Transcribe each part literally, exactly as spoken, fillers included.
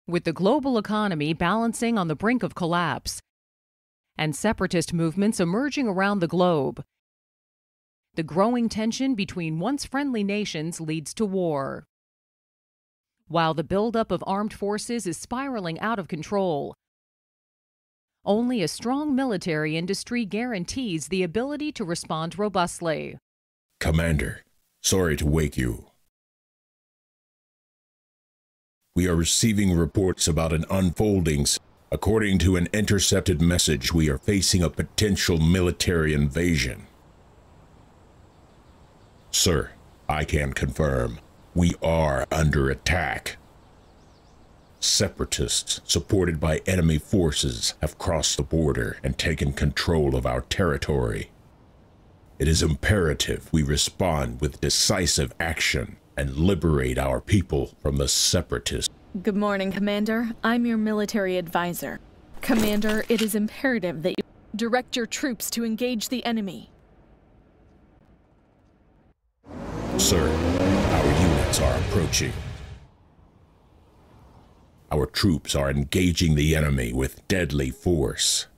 With the global economy balancing on the brink of collapse and separatist movements emerging around the globe, the growing tension between once friendly nations leads to war. While the buildup of armed forces is spiraling out of control, only a strong military industry guarantees the ability to respond robustly. Commander, sorry to wake you. We are receiving reports about an unfolding. According to an intercepted message, we are facing a potential military invasion. Sir, I can confirm, we are under attack. Separatists, supported by enemy forces, have crossed the border and taken control of our territory. It is imperative we respond with decisive action and liberate our people from the separatists. Good morning, Commander. I'm your military advisor. Commander, it is imperative that you direct your troops to engage the enemy. Sir, our units are approaching. Our troops are engaging the enemy with deadly force.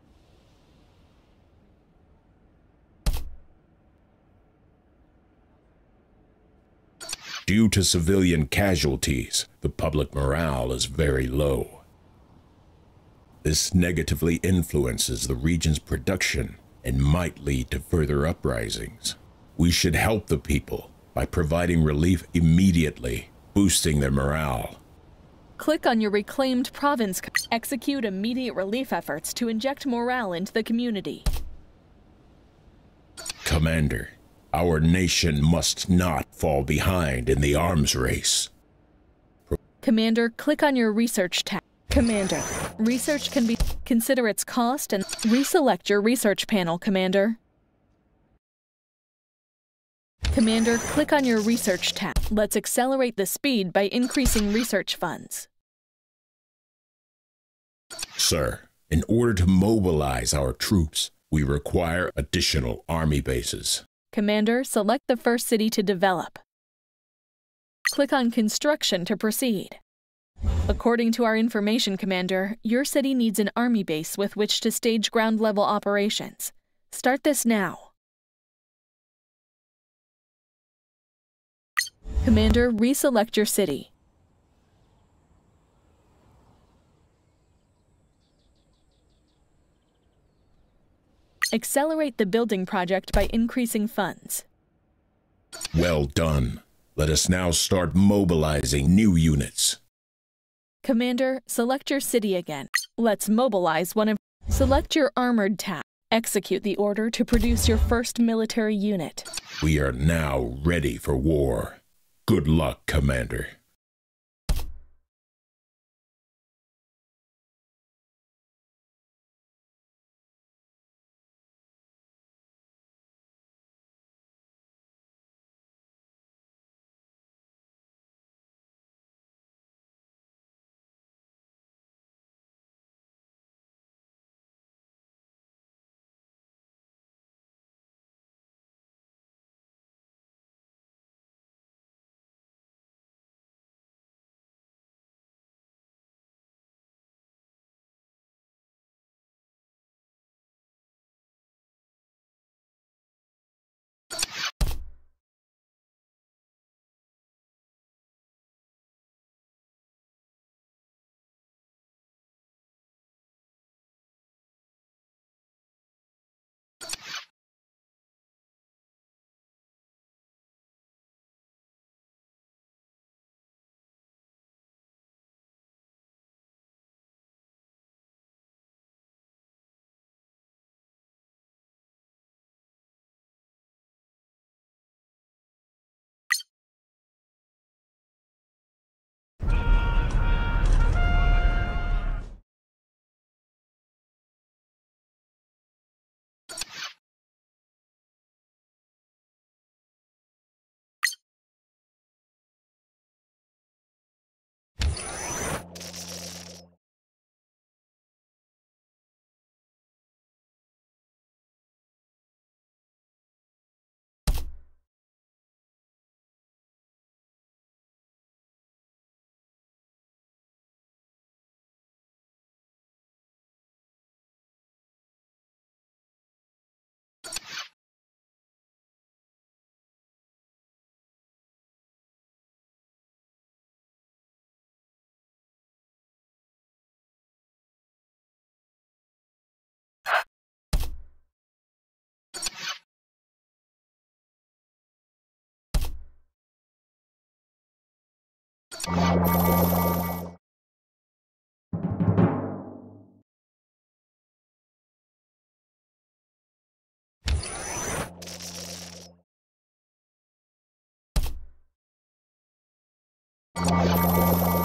Due to civilian casualties, the public morale is very low. This negatively influences the region's production and might lead to further uprisings. We should help the people by providing relief immediately, boosting their morale. Click on your reclaimed province. Execute immediate relief efforts to inject morale into the community. Commander, our nation must not fall behind in the arms race. Commander, click on your research tab. Commander, research can be... Consider its cost and reselect your research panel, Commander. Commander, click on your research tab. Let's accelerate the speed by increasing research funds. Sir, in order to mobilize our troops, we require additional army bases. Commander, select the first city to develop. Click on Construction to proceed. According to our information, Commander, your city needs an army base with which to stage ground-level operations. Start this now. Commander, reselect your city. Accelerate the building project by increasing funds. Well done. Let us now start mobilizing new units. Commander, select your city again. Let's mobilize one of... Select your armored tab. Execute the order to produce your first military unit. We are now ready for war. Good luck, Commander. You